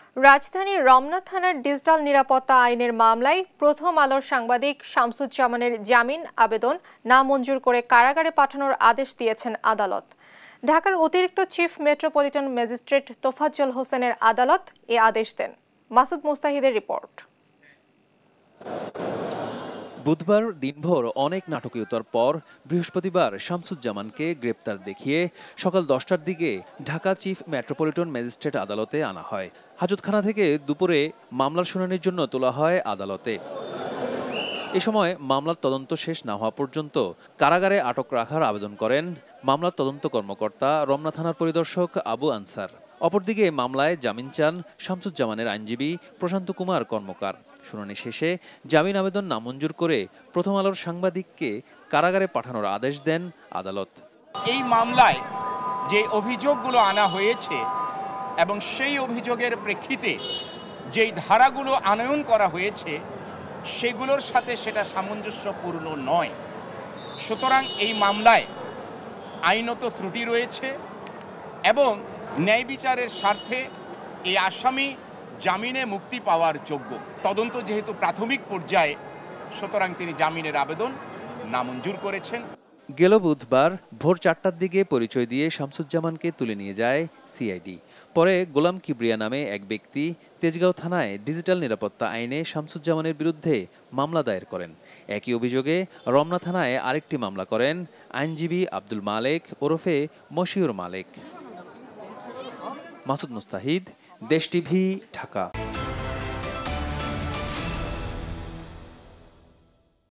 রাজধানীর রমনা থানার ডিজিটাল নিরাপত্তা আইনের মামলায় প্রথম আলোর সাংবাদিক শামসুজ্জামানের জামিন আবেদন নামঞ্জুর করে কারাগারে পাঠানোর আদেশ দিয়েছেন আদালত। ঢাকার অতিরিক্ত চিফ মেট্রোপলিটন ম্যাজিস্ট্রেট তোফাজ্জল হোসেনের আদালত এ আদেশ দেন। মাসুদ মুস্তাহিদের রিপোর্ট। বুধবার দিনভর অনেক নাটকীয়তার পর বৃহস্পতিবার শামসুজ্জামানকে গ্রেপ্তার দেখিয়ে সকাল 10টার দিকে ঢাকা চিফ মেট্রোপলিটন ম্যাজিস্ট্রেট আদালতে আনা হয়। হাজতখানা থেকে দুপুরে মামলার শুনানির জন্য তোলা হয় আদালতে। এ সময় মামলার তদন্ত শেষ না হওয়া পর্যন্ত কারাগারে আটক রাখার আবেদন করেন মামলার তদন্ত কর্মকর্তা রমনা থানার পরিদর্শক আবু আনসার। অপরদিকে মামলায় জামিন চান শামসুজ্জামানের আইনজীবী প্রশান্ত কুমার কর্মকার। শুনানি শেষে জামিন আবেদন নামঞ্জুর করে প্রথম আলোর সাংবাদিককে কারাগারে পাঠানোর আদেশ দেন আদালত। এই মামলায় যে অভিযোগগুলো আনা হয়েছে এবং সেই অভিযোগের প্রেক্ষিতে যেই ধারাগুলো আনয়ন করা হয়েছে সেগুলোর সাথে সেটা সামঞ্জস্যপূর্ণ নয়। সুতরাং এই মামলায় আইনত ত্রুটি রয়েছে এবং ন্যায় বিচারের স্বার্থে এই আসামি জামিনে মুক্তি পাওয়ার যোগ্য। তদন্ত যেহেতু প্রাথমিক পর্যায়ে, সুতরাং তিনি জামিনের আবেদন নামঞ্জুর করেছেন। গেল বুধবার ভোর 4টার দিকে পরিচয় দিয়ে শামসুজ্জামানকে তুলে নিয়ে যায় সিআইডি। পরে গোলাম কিবরিয়া নামে এক ব্যক্তি তেজগাঁও থানায় ডিজিটাল নিরাপত্তা আইনে শামসুজ্জামানের বিরুদ্ধে মামলা দায়ের করেন। একই অভিযোগে রমনা থানায় আরেকটি মামলা করেন আইনজীবী আব্দুল মালেক ওরফে মশিউর মালেক। মাসুদ মুস্তাহিদ, দেশ টিভি, ঢাকা।